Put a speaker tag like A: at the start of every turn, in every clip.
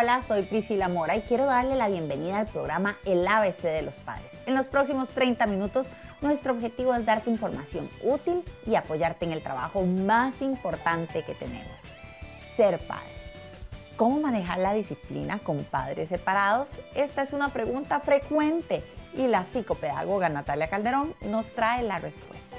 A: Hola, soy Priscila Mora y quiero darle la bienvenida al programa El ABC de los Padres. En los próximos 30 minutos, nuestro objetivo es darte información útil y apoyarte en el trabajo más importante que tenemos, ser padres. ¿Cómo manejar la disciplina con padres separados? Esta es una pregunta frecuente y la psicopedagoga Natalia Calderón nos trae la respuesta.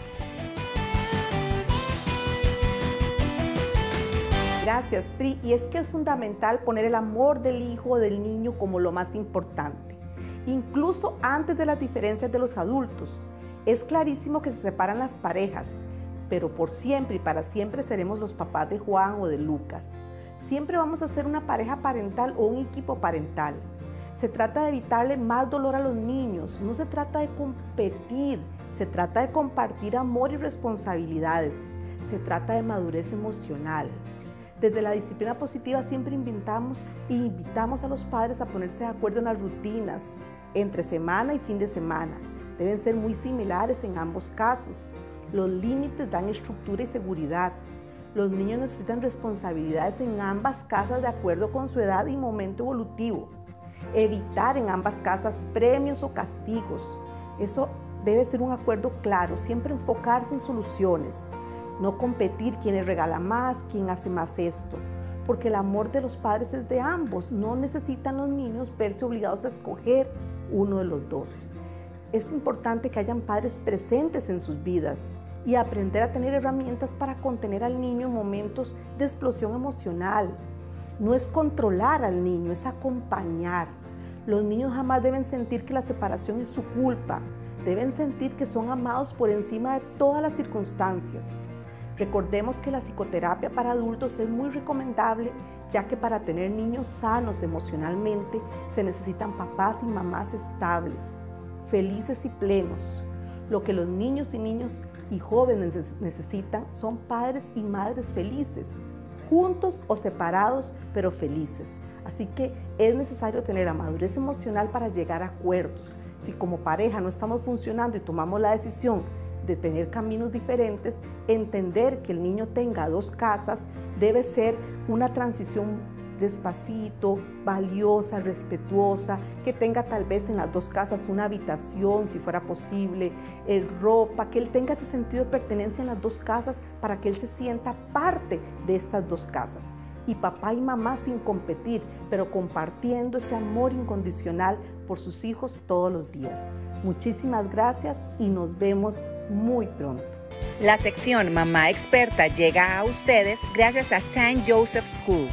B: Gracias, Pri. Y es que es fundamental poner el amor del hijo o del niño como lo más importante, incluso antes de las diferencias de los adultos. Es clarísimo que se separan las parejas, pero por siempre y para siempre seremos los papás de Juan o de Lucas. Siempre vamos a ser una pareja parental o un equipo parental. Se trata de evitarle más dolor a los niños, no se trata de competir, se trata de compartir amor y responsabilidades, se trata de madurez emocional. Desde la disciplina positiva siempre invitamos a los padres a ponerse de acuerdo en las rutinas entre semana y fin de semana. Deben ser muy similares en ambos casos. Los límites dan estructura y seguridad. Los niños necesitan responsabilidades en ambas casas de acuerdo con su edad y momento evolutivo. Evitar en ambas casas premios o castigos. Eso debe ser un acuerdo claro, siempre enfocarse en soluciones. No competir quién regala más, quién hace más esto, porque el amor de los padres es de ambos. No necesitan los niños verse obligados a escoger uno de los dos. Es importante que hayan padres presentes en sus vidas y aprender a tener herramientas para contener al niño en momentos de explosión emocional. No es controlar al niño, es acompañar. Los niños jamás deben sentir que la separación es su culpa. Deben sentir que son amados por encima de todas las circunstancias. Recordemos que la psicoterapia para adultos es muy recomendable, ya que para tener niños sanos emocionalmente se necesitan papás y mamás estables, felices y plenos. Lo que los niños y jóvenes necesitan son padres y madres felices, juntos o separados, pero felices. Así que es necesario tener la madurez emocional para llegar a acuerdos. Si como pareja no estamos funcionando y tomamos la decisión de tener caminos diferentes, entender que el niño tenga dos casas debe ser una transición despacito, valiosa, respetuosa, que tenga tal vez en las dos casas una habitación, si fuera posible, ropa, que él tenga ese sentido de pertenencia en las dos casas para que él se sienta parte de estas dos casas. Y papá y mamá sin competir, pero compartiendo ese amor incondicional por sus hijos todos los días. Muchísimas gracias y nos vemos muy pronto.
C: La sección Mamá Experta llega a ustedes gracias a St. Joseph School.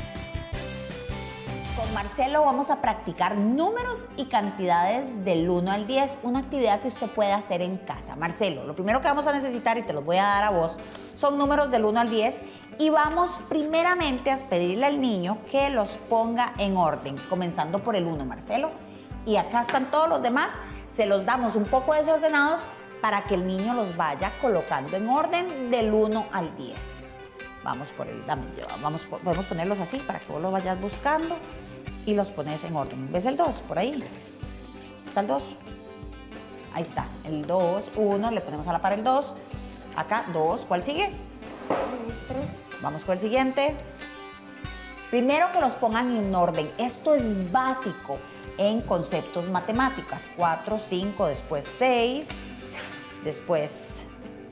A: Con Marcelo vamos a practicar números y cantidades del 1 al 10, una actividad que usted puede hacer en casa. Marcelo, lo primero que vamos a necesitar, y te los voy a dar a vos, son números del 1 al 10 y vamos primeramente a pedirle al niño que los ponga en orden, comenzando por el 1, Marcelo. Y acá están todos los demás, se los damos un poco desordenados para que el niño los vaya colocando en orden del 1 al 10. Vamos por el, podemos ponerlos así para que vos los vayas buscando y los pones en orden. ¿Ves el 2 por ahí? ¿Está el 2? Ahí está, el 2, 1, le ponemos a la par el 2. Acá, 2, ¿cuál sigue?
D: El 3.
A: Vamos con el siguiente. Primero que los pongan en orden. Esto es básico en conceptos matemáticos. 4, 5, después 6, después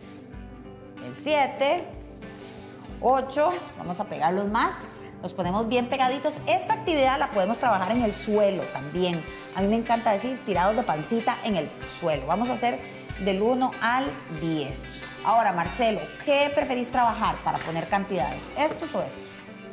A: el 7, 8, vamos a pegarlos más, los ponemos bien pegaditos. Esta actividad la podemos trabajar en el suelo también. A mí me encanta decir tirados de pancita en el suelo. Vamos a hacer del 1 al 10. Ahora, Marcelo, ¿qué preferís trabajar para poner cantidades? ¿Estos o esos?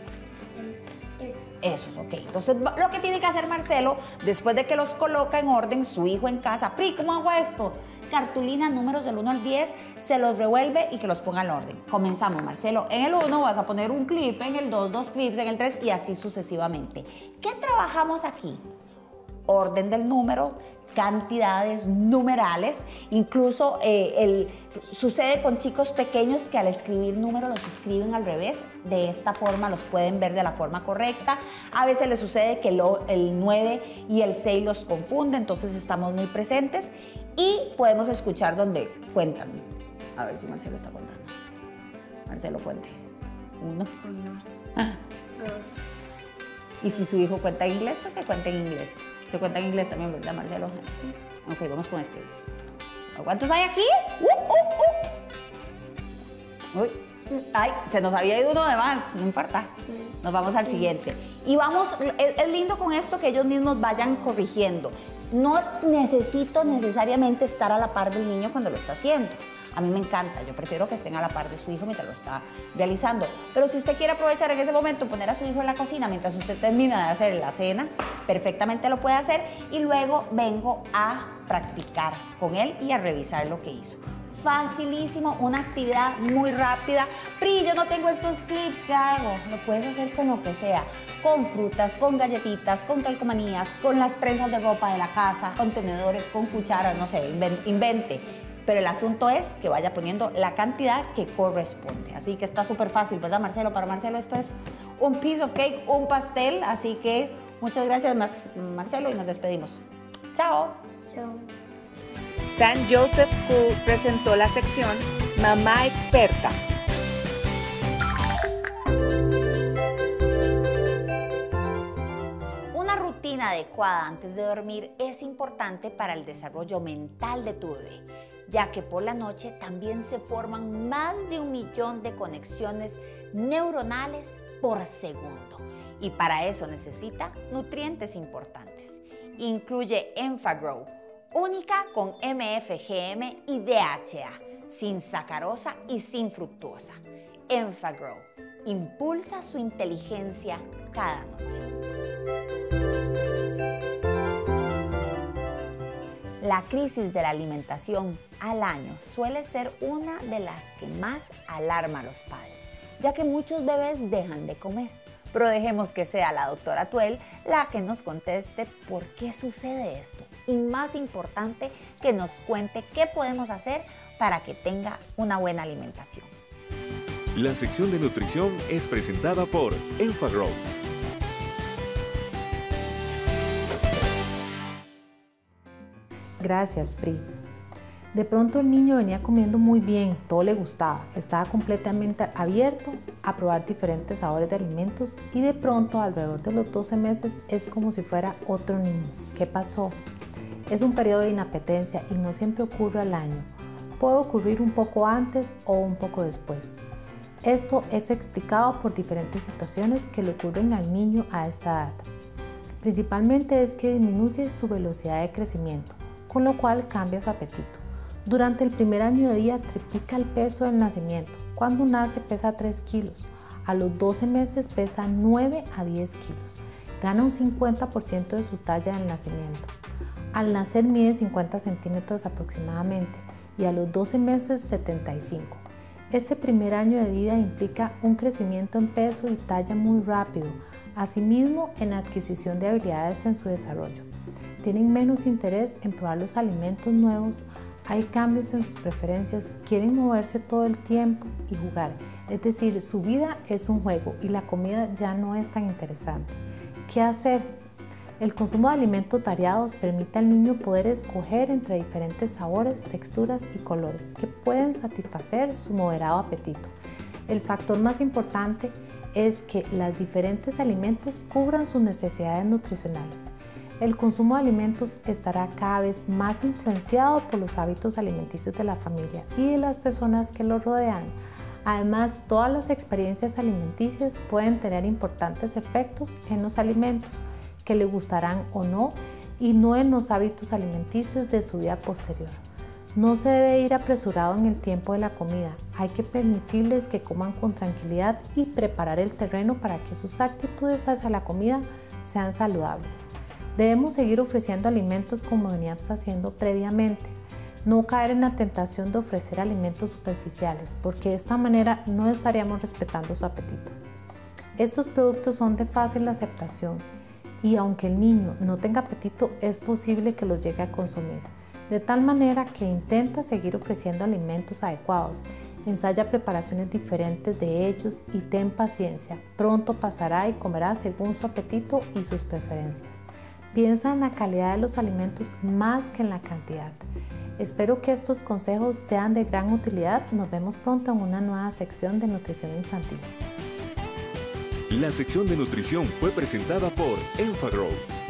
A: Esos, ok. Entonces, lo que tiene que hacer Marcelo, después de que los coloca en orden, su hijo en casa, Pri, ¿cómo hago esto? Cartulina, números del 1 al 10, se los revuelve y que los ponga en orden. Comenzamos, Marcelo. En el 1 vas a poner un clip, en el 2, 2 clips, en el 3 y así sucesivamente. ¿Qué trabajamos aquí? Orden del número, cantidades numerales, incluso sucede con chicos pequeños que al escribir números los escriben al revés, de esta forma los pueden ver de la forma correcta. A veces les sucede que el 9 y el 6 los confunden, entonces estamos muy presentes y podemos escuchar donde cuentan. A ver si Marcelo está contando. Marcelo, cuente. 1,
D: 1, 2,
A: Y si su hijo cuenta en inglés, pues que cuente en inglés. Usted cuenta en inglés también, ¿verdad, Marcelo? Sí. Ok, vamos con este. ¿Cuántos hay aquí? Uy, ay, se nos había ido uno de más, no importa. Nos vamos al siguiente. Y vamos, es lindo con esto que ellos mismos vayan corrigiendo. No necesito necesariamente estar a la par del niño cuando lo está haciendo. A mí me encanta, yo prefiero que estén a la par de su hijo mientras lo está realizando. Pero si usted quiere aprovechar en ese momento, poner a su hijo en la cocina mientras usted termina de hacer la cena, perfectamente lo puede hacer y luego vengo a practicar con él y a revisar lo que hizo. Facilísimo, una actividad muy rápida. Pri, yo no tengo estos clips, ¿qué hago? Lo puedes hacer con lo que sea, con frutas, con galletitas, con calcomanías, con las prensas de ropa de la casa, con tenedores, con cucharas, no sé, invente. Pero el asunto es que vaya poniendo la cantidad que corresponde. Así que está súper fácil, ¿verdad, Marcelo? Para Marcelo esto es un piece of cake, un pastel. Así que muchas gracias, Marcelo, y nos despedimos. Chao.
D: Chao.
C: St. Joseph School presentó la sección Mamá Experta.
A: Una rutina adecuada antes de dormir es importante para el desarrollo mental de tu bebé, ya que por la noche también se forman más de 1 millón de conexiones neuronales por segundo. Y para eso necesita nutrientes importantes. Incluye Enfagrow, única con MFGM y DHA, sin sacarosa y sin fructuosa. Enfagrow impulsa su inteligencia cada noche. La crisis de la alimentación al año suele ser una de las que más alarma a los padres, ya que muchos bebés dejan de comer. Pero dejemos que sea la doctora Tuel la que nos conteste por qué sucede esto. Y más importante, que nos cuente qué podemos hacer para que tenga una buena alimentación.
E: La sección de nutrición es presentada por Enfagrow.
F: Gracias, Pri. De pronto el niño venía comiendo muy bien, todo le gustaba, estaba completamente abierto a probar diferentes sabores de alimentos y de pronto alrededor de los 12 meses es como si fuera otro niño. ¿Qué pasó? Es un periodo de inapetencia y no siempre ocurre al año. Puede ocurrir un poco antes o un poco después. Esto es explicado por diferentes situaciones que le ocurren al niño a esta edad. Principalmente es que disminuye su velocidad de crecimiento, con lo cual cambia su apetito. Durante el primer año de vida triplica el peso del nacimiento. Cuando nace pesa 3 kilos. A los 12 meses pesa 9 a 10 kilos. Gana un 50% de su talla del nacimiento. Al nacer mide 50 centímetros aproximadamente y a los 12 meses 75. Este primer año de vida implica un crecimiento en peso y talla muy rápido, asimismo en la adquisición de habilidades en su desarrollo. Tienen menos interés en probar los alimentos nuevos, hay cambios en sus preferencias, quieren moverse todo el tiempo y jugar. Es decir, su vida es un juego y la comida ya no es tan interesante. ¿Qué hacer? El consumo de alimentos variados permite al niño poder escoger entre diferentes sabores, texturas y colores que pueden satisfacer su moderado apetito. El factor más importante es que los diferentes alimentos cubran sus necesidades nutricionales. El consumo de alimentos estará cada vez más influenciado por los hábitos alimenticios de la familia y de las personas que lo rodean. Además, todas las experiencias alimenticias pueden tener importantes efectos en los alimentos que le gustarán o no y no en los hábitos alimenticios de su vida posterior. No se debe ir apresurado en el tiempo de la comida. Hay que permitirles que coman con tranquilidad y preparar el terreno para que sus actitudes hacia la comida sean saludables. Debemos seguir ofreciendo alimentos como veníamos haciendo previamente. No caer en la tentación de ofrecer alimentos superficiales, porque de esta manera no estaríamos respetando su apetito. Estos productos son de fácil aceptación y aunque el niño no tenga apetito, es posible que los llegue a consumir. De tal manera que intenta seguir ofreciendo alimentos adecuados. Ensaya preparaciones diferentes de ellos y ten paciencia. Pronto pasará y comerá según su apetito y sus preferencias. Piensa en la calidad de los alimentos más que en la cantidad. Espero que estos consejos sean de gran utilidad. Nos vemos pronto en una nueva sección de nutrición infantil.
E: La sección de nutrición fue presentada por Enfagrow.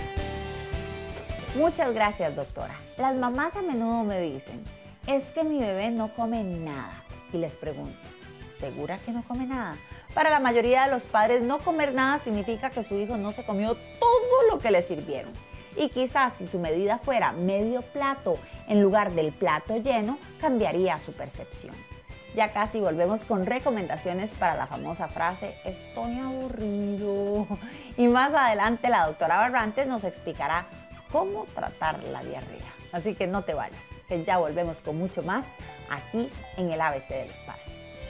A: Muchas gracias, doctora. Las mamás a menudo me dicen, es que mi bebé no come nada. Y les pregunto, ¿segura que no come nada? Para la mayoría de los padres, no comer nada significa que su hijo no se comió todo lo que le sirvieron. Y quizás si su medida fuera medio plato en lugar del plato lleno, cambiaría su percepción. Ya casi volvemos con recomendaciones para la famosa frase, estoy aburrido. Y más adelante la doctora Barrantes nos explicará cómo tratar la diarrea. Así que no te vayas, que ya volvemos con mucho más aquí en el ABC de los Padres.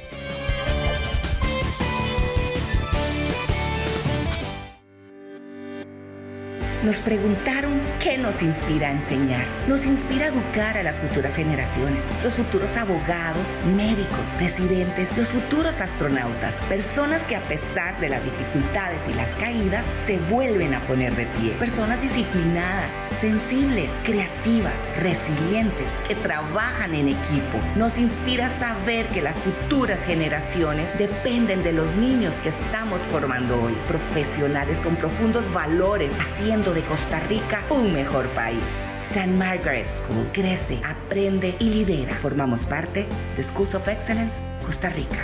C: Nos preguntaron qué nos inspira a enseñar. Nos inspira a educar a las futuras generaciones, los futuros abogados, médicos, presidentes, los futuros astronautas, personas que a pesar de las dificultades y las caídas se vuelven a poner de pie, personas disciplinadas, sensibles, creativas, resilientes, que trabajan en equipo. Nos inspira a saber que las futuras generaciones dependen de los niños que estamos formando hoy, profesionales con profundos valores, haciendo de Costa Rica un mejor país. St. Margaret School crece, aprende y lidera. Formamos parte de Schools of Excellence, Costa Rica.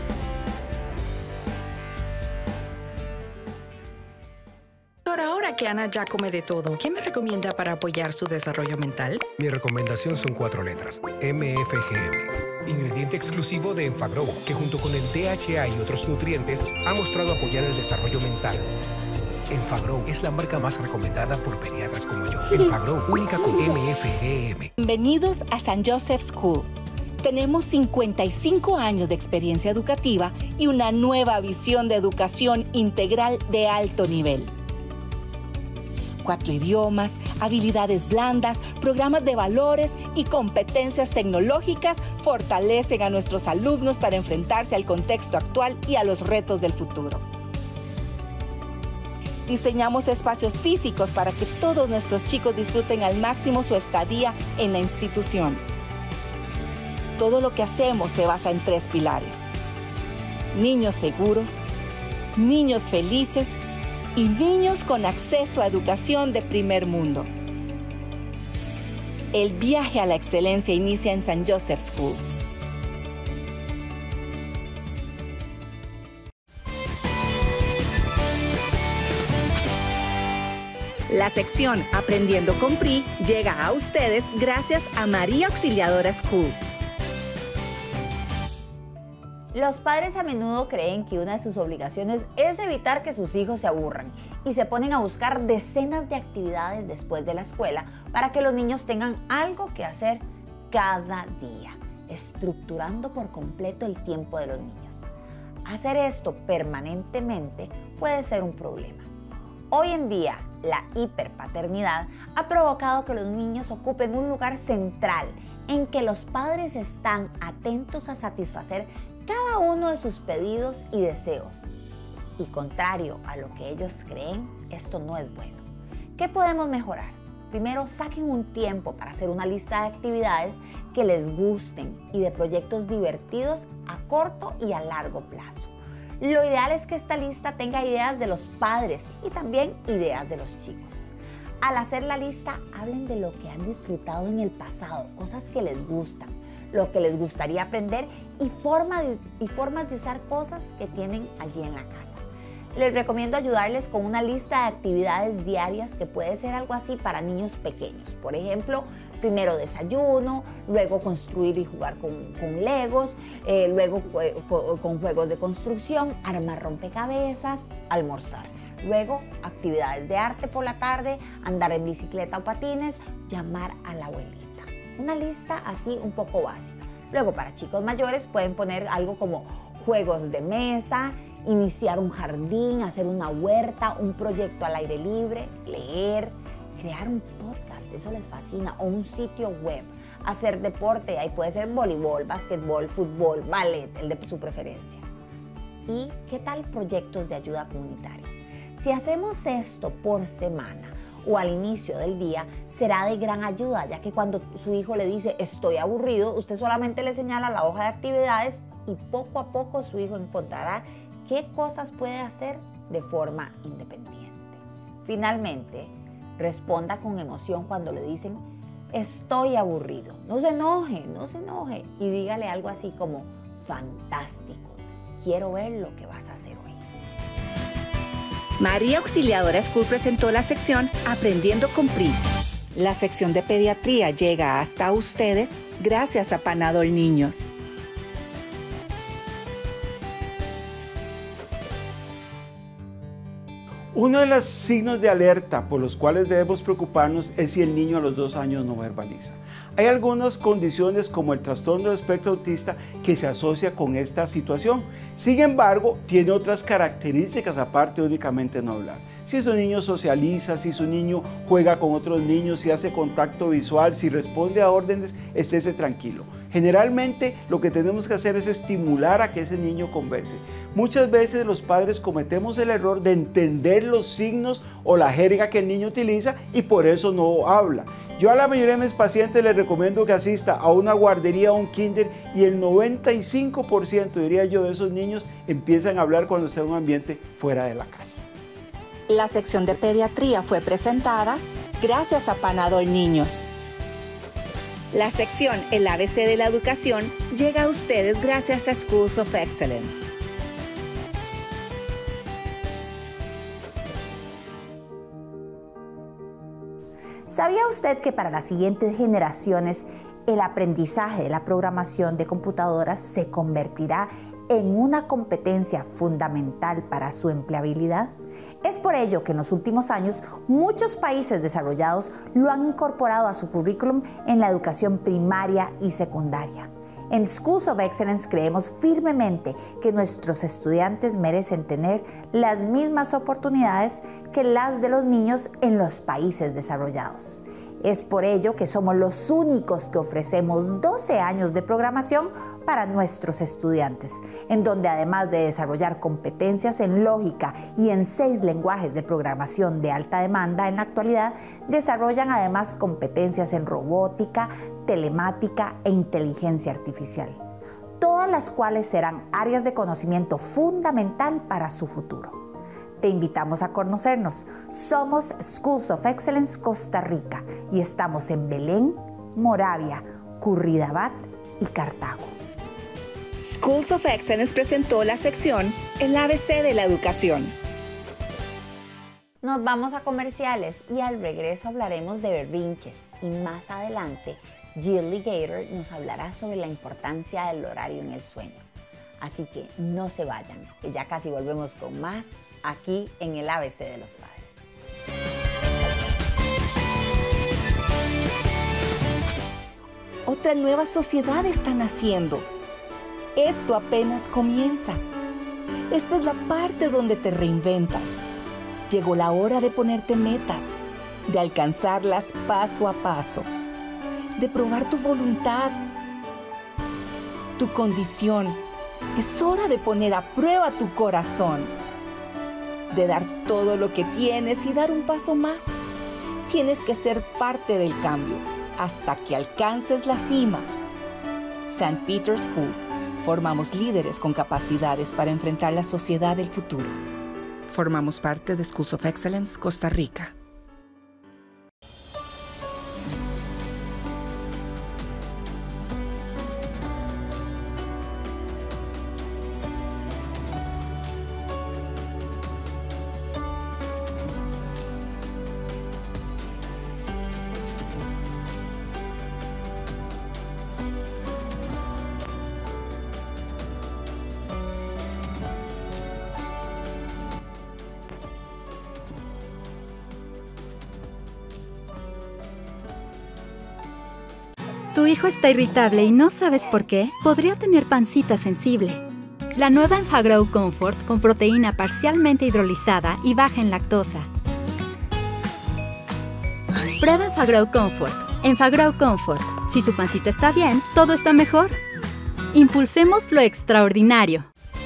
D: Ahora que Ana ya come de todo, ¿qué me recomienda para apoyar su desarrollo mental?
G: Mi recomendación son 4 letras, MFGM. Ingrediente exclusivo de Enfagrow, que junto con el DHA y otros nutrientes ha mostrado apoyar el desarrollo mental. Enfagrow es la marca más recomendada por pediatras como yo. Enfagrow, única con MFGM.
C: Bienvenidos a St. Joseph School. Tenemos 55 años de experiencia educativa y una nueva visión de educación integral de alto nivel. 4 idiomas, habilidades blandas, programas de valores y competencias tecnológicas fortalecen a nuestros alumnos para enfrentarse al contexto actual y a los retos del futuro. Diseñamos espacios físicos para que todos nuestros chicos disfruten al máximo su estadía en la institución. Todo lo que hacemos se basa en 3 pilares: niños seguros, niños felices y niños con acceso a educación de primer mundo. El viaje a la excelencia inicia en St. Joseph School. La sección Aprendiendo con PRI llega a ustedes gracias a María Auxiliadora School.
A: Los padres a menudo creen que una de sus obligaciones es evitar que sus hijos se aburran y se ponen a buscar decenas de actividades después de la escuela para que los niños tengan algo que hacer cada día, estructurando por completo el tiempo de los niños. Hacer esto permanentemente puede ser un problema. Hoy en día, la hiperpaternidad ha provocado que los niños ocupen un lugar central en que los padres están atentos a satisfacer cada uno de sus pedidos y deseos. Y contrario a lo que ellos creen, esto no es bueno. ¿Qué podemos mejorar? Primero, saquen un tiempo para hacer una lista de actividades que les gusten y de proyectos divertidos a corto y a largo plazo. Lo ideal es que esta lista tenga ideas de los padres y también ideas de los chicos. Al hacer la lista, hablen de lo que han disfrutado en el pasado, cosas que les gustan, lo que les gustaría aprender y formas de usar cosas que tienen allí en la casa. Les recomiendo ayudarles con una lista de actividades diarias que puede ser algo así para niños pequeños. Por ejemplo, primero desayuno, luego construir y jugar con legos, luego con juegos de construcción, armar rompecabezas, almorzar. Luego, actividades de arte por la tarde, andar en bicicleta o patines, llamar a la abuelita. Una lista así un poco básica. Luego, para chicos mayores pueden poner algo como juegos de mesa, iniciar un jardín, hacer una huerta, un proyecto al aire libre, leer, crear un podcast, eso les fascina, o un sitio web, hacer deporte, ahí puede ser voleibol, básquetbol, fútbol, ballet, el de su preferencia. ¿Y qué tal proyectos de ayuda comunitaria? Si hacemos esto por semana o al inicio del día, será de gran ayuda, ya que cuando su hijo le dice estoy aburrido, usted solamente le señala la hoja de actividades y poco a poco su hijo encontrará qué cosas puede hacer de forma independiente. Finalmente, responda con emoción cuando le dicen, estoy aburrido. No se enoje, no se enoje. Y dígale algo así como, fantástico, quiero ver lo que vas a hacer hoy.
C: María Auxiliadora School presentó la sección Aprendiendo con PRI. La sección de pediatría llega hasta ustedes gracias a Panadol Niños.
H: Uno de los signos de alerta por los cuales debemos preocuparnos es si el niño a los 2 años no verbaliza. Hay algunas condiciones como el trastorno del espectro autista que se asocia con esta situación. Sin embargo, tiene otras características aparte de únicamente no hablar. Si su niño socializa, si su niño juega con otros niños, si hace contacto visual, si responde a órdenes, estése tranquilo. Generalmente lo que tenemos que hacer es estimular a que ese niño converse. Muchas veces los padres cometemos el error de entender los signos o la jerga que el niño utiliza y por eso no habla. Yo a la mayoría de mis pacientes les recomiendo que asista a una guardería o un kinder y el 95%, diría yo, de esos niños empiezan a hablar cuando están en un ambiente fuera de la casa.
C: La sección de pediatría fue presentada gracias a Panadol Niños. La sección El ABC de la Educación llega a ustedes gracias a Schools of Excellence.
A: ¿Sabía usted que para las siguientes generaciones el aprendizaje de la programación de computadoras se convertirá en una competencia fundamental para su empleabilidad? Es por ello que en los últimos años muchos países desarrollados lo han incorporado a su currículum en la educación primaria y secundaria. En Schools of Excellence creemos firmemente que nuestros estudiantes merecen tener las mismas oportunidades que las de los niños en los países desarrollados. Es por ello que somos los únicos que ofrecemos 12 años de programación para nuestros estudiantes, en donde además de desarrollar competencias en lógica y en 6 lenguajes de programación de alta demanda en la actualidad, desarrollan además competencias en robótica, telemática e inteligencia artificial, todas las cuales serán áreas de conocimiento fundamental para su futuro. Te invitamos a conocernos. Somos Schools of Excellence Costa Rica y estamos en Belén, Moravia, Curridabat y Cartago.
C: Schools of Excellence presentó la sección El ABC de la Educación.
A: Nos vamos a comerciales y al regreso hablaremos de berrinches y más adelante Jill Gator nos hablará sobre la importancia del horario en el sueño. Así que no se vayan, que ya casi volvemos con más aquí en el ABC de los Padres.
C: Otra nueva sociedad está naciendo. Esto apenas comienza. Esta es la parte donde te reinventas. Llegó la hora de ponerte metas, de alcanzarlas paso a paso, de probar tu voluntad, tu condición. Es hora de poner a prueba tu corazón, de dar todo lo que tienes y dar un paso más. Tienes que ser parte del cambio hasta que alcances la cima. St. Peter's School. Formamos líderes con capacidades para enfrentar la sociedad del futuro. Formamos parte de Schools of Excellence Costa Rica.
I: ¿Tu hijo está irritable y no sabes por qué? Podría tener pancita sensible. La nueva Enfagrow Comfort con proteína parcialmente hidrolizada y baja en lactosa. Prueba Enfagrow Comfort. Enfagrow Comfort. Si su pancita está bien, todo está mejor. Impulsemos lo extraordinario.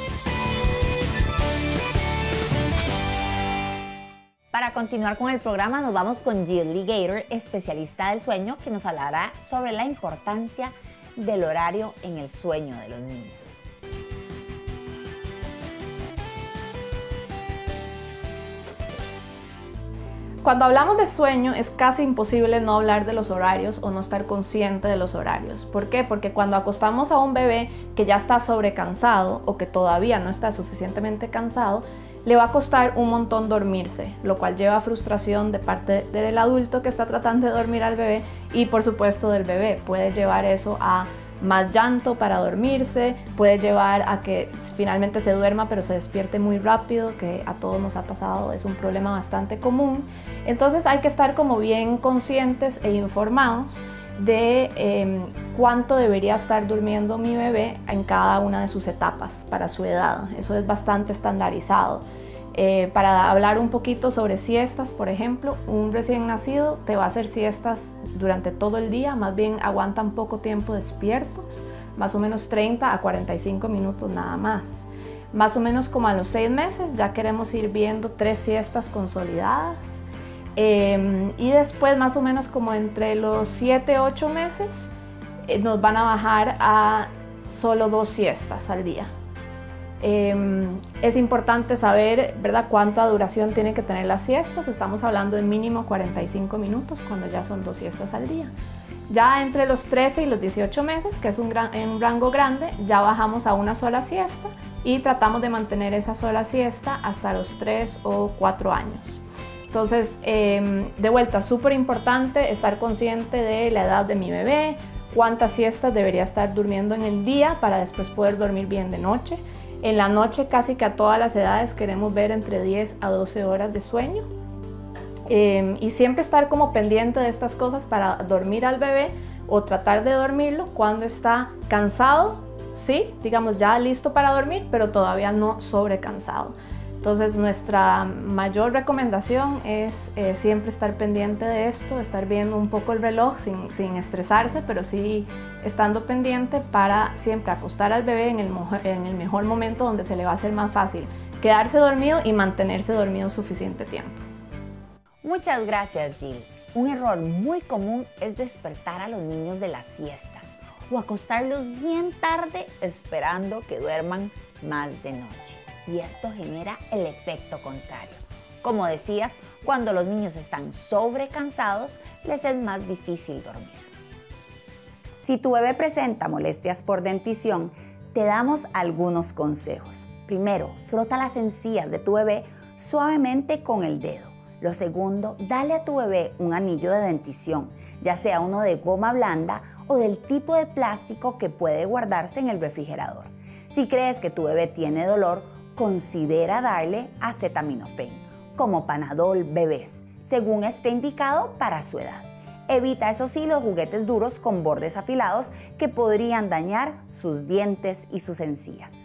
A: Para continuar con el programa nos vamos con Jill Gator, especialista del sueño, que nos hablará sobre la importancia del horario en el sueño de los niños.
J: Cuando hablamos de sueño es casi imposible no hablar de los horarios o no estar consciente de los horarios. ¿Por qué? Porque cuando acostamos a un bebé que ya está sobrecansado o que todavía no está suficientemente cansado, le va a costar un montón dormirse, lo cual lleva a frustración de parte del adulto que está tratando de dormir al bebé y por supuesto del bebé. Puede llevar eso a más llanto para dormirse, puede llevar a que finalmente se duerma pero se despierte muy rápido, que a todos nos ha pasado, es un problema bastante común. Entonces hay que estar como bien conscientes e informados de cuánto debería estar durmiendo mi bebé en cada una de sus etapas para su edad. Eso es bastante estandarizado. Para hablar un poquito sobre siestas, por ejemplo, un recién nacido te va a hacer siestas durante todo el día, más bien aguantan poco tiempo despiertos, más o menos 30 a 45 minutos nada más. Más o menos como a los 6 meses ya queremos ir viendo 3 siestas consolidadas. Y después más o menos como entre los 7 u 8 meses nos van a bajar a solo 2 siestas al día. Es importante saber, ¿verdad?, cuánta duración tienen que tener las siestas. Estamos hablando de mínimo 45 minutos cuando ya son 2 siestas al día. Ya entre los 13 y los 18 meses, que es un rango grande, ya bajamos a una sola siesta y tratamos de mantener esa sola siesta hasta los 3 o 4 años. Entonces, de vuelta, súper importante estar consciente de la edad de mi bebé, cuántas siestas debería estar durmiendo en el día para después poder dormir bien de noche. En la noche casi que a todas las edades queremos ver entre 10 a 12 horas de sueño. Y siempre estar como pendiente de estas cosas para dormir al bebé o tratar de dormirlo cuando está cansado, sí, digamos ya listo para dormir, pero todavía no sobrecansado. Entonces nuestra mayor recomendación es siempre estar pendiente de esto, estar viendo un poco el reloj sin estresarse, pero sí estando pendiente para siempre acostar al bebé en el mejor momento donde se le va a hacer más fácil quedarse dormido y mantenerse dormido suficiente tiempo.
A: Muchas gracias, Jill. Un error muy común es despertar a los niños de las siestas o acostarlos bien tarde esperando que duerman más de noche. Y esto genera el efecto contrario. Como decías, cuando los niños están sobrecansados, les es más difícil dormir. Si tu bebé presenta molestias por dentición, te damos algunos consejos. Primero, frota las encías de tu bebé suavemente con el dedo. Lo segundo, dale a tu bebé un anillo de dentición, ya sea uno de goma blanda o del tipo de plástico que puede guardarse en el refrigerador. Si crees que tu bebé tiene dolor, considera darle acetaminofén, como Panadol bebés, según esté indicado para su edad. Evita, eso sí, los juguetes duros con bordes afilados que podrían dañar sus dientes y sus encías.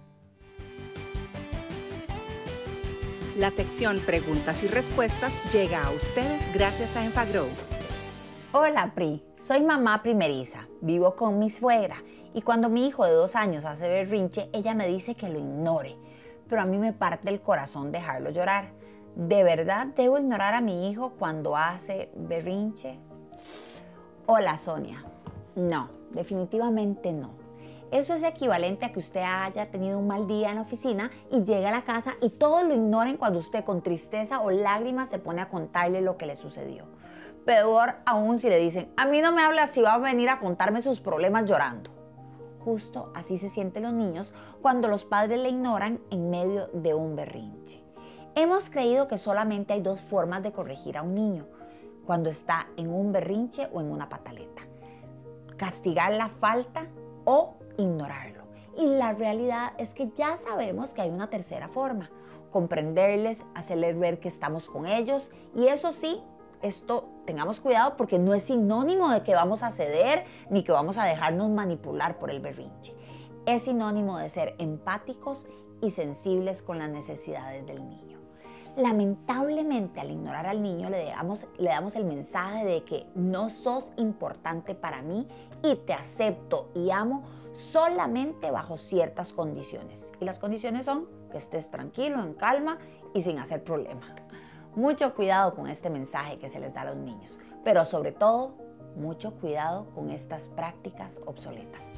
C: La sección Preguntas y Respuestas llega a ustedes gracias a Enfagrow.
A: Hola, Pri. Soy mamá primeriza. Vivo con mi suegra y cuando mi hijo de 2 años hace berrinche, ella me dice que lo ignore. Pero a mí me parte el corazón dejarlo llorar. ¿De verdad debo ignorar a mi hijo cuando hace berrinche? Hola, Sonia. No, definitivamente no. Eso es equivalente a que usted haya tenido un mal día en la oficina y llega a la casa y todos lo ignoren cuando usted con tristeza o lágrimas se pone a contarle lo que le sucedió. Peor aún si le dicen, a mí no me habla si va a venir a contarme sus problemas llorando. Justo así se sienten los niños cuando los padres le ignoran en medio de un berrinche. Hemos creído que solamente hay 2 formas de corregir a un niño cuando está en un berrinche o en una pataleta: castigar la falta o ignorarlo. Y la realidad es que ya sabemos que hay una tercera forma: comprenderles, hacerles ver que estamos con ellos. Y eso sí, esto tengamos cuidado porque no es sinónimo de que vamos a ceder ni que vamos a dejarnos manipular por el berrinche. Es sinónimo de ser empáticos y sensibles con las necesidades del niño. Lamentablemente, al ignorar al niño le damos el mensaje de que no sos importante para mí y te acepto y amo solamente bajo ciertas condiciones. Y las condiciones son que estés tranquilo, en calma y sin hacer problema. Mucho cuidado con este mensaje que se les da a los niños, pero sobre todo, mucho cuidado con estas prácticas obsoletas.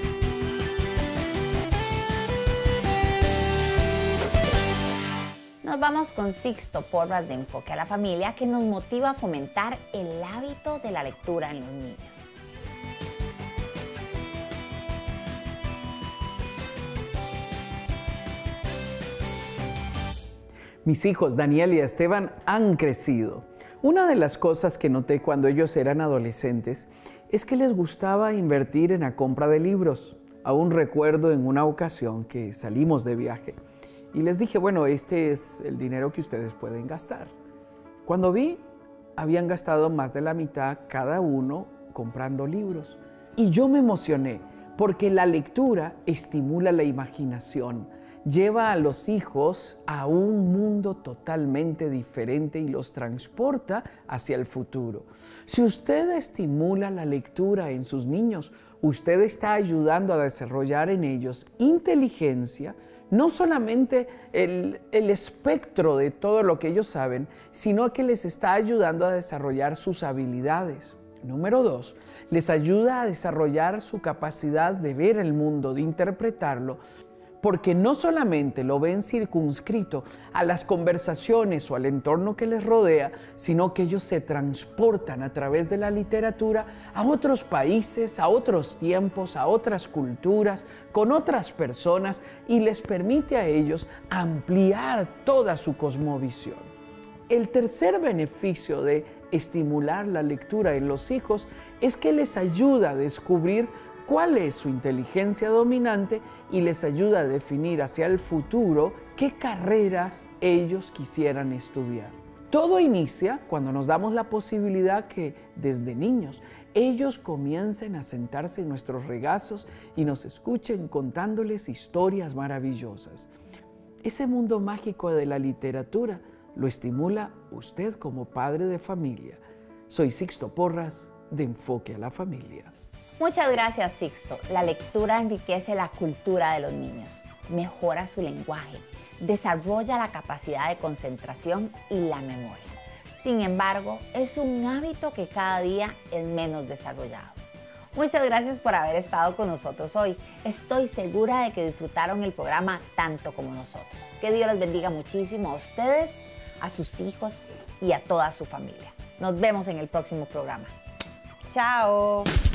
A: Nos nos vamos con Sixto Porras de Enfoque a la Familia, que nos motiva a fomentar el hábito de la lectura en los niños.
K: Mis hijos, Daniel y Esteban, han crecido. Una de las cosas que noté cuando ellos eran adolescentes es que les gustaba invertir en la compra de libros. Aún recuerdo en una ocasión que salimos de viaje y les dije, bueno, este es el dinero que ustedes pueden gastar. Cuando vi, habían gastado más de la mitad cada uno comprando libros. Y yo me emocioné porque la lectura estimula la imaginación, lleva a los hijos a un mundo totalmente diferente y los transporta hacia el futuro. Si usted estimula la lectura en sus niños, usted está ayudando a desarrollar en ellos inteligencia, no solamente el espectro de todo lo que ellos saben, sino que les está ayudando a desarrollar sus habilidades. Número 2, les ayuda a desarrollar su capacidad de ver el mundo, de interpretarlo, porque no solamente lo ven circunscrito a las conversaciones o al entorno que les rodea, sino que ellos se transportan a través de la literatura a otros países, a otros tiempos, a otras culturas, con otras personas, y les permite a ellos ampliar toda su cosmovisión. El tercer beneficio de estimular la lectura en los hijos es que les ayuda a descubrir cuál es su inteligencia dominante y les ayuda a definir hacia el futuro qué carreras ellos quisieran estudiar. Todo inicia cuando nos damos la posibilidad que desde niños ellos comiencen a sentarse en nuestros regazos y nos escuchen contándoles historias maravillosas. Ese mundo mágico de la literatura lo estimula usted como padre de familia. Soy Sixto Porras de Enfoque a la Familia.
A: Muchas gracias, Sixto. La lectura enriquece la cultura de los niños, mejora su lenguaje, desarrolla la capacidad de concentración y la memoria. Sin embargo, es un hábito que cada día es menos desarrollado. Muchas gracias por haber estado con nosotros hoy. Estoy segura de que disfrutaron el programa tanto como nosotros. Que Dios les bendiga muchísimo a ustedes, a sus hijos y a toda su familia. Nos vemos en el próximo programa. ¡Chao!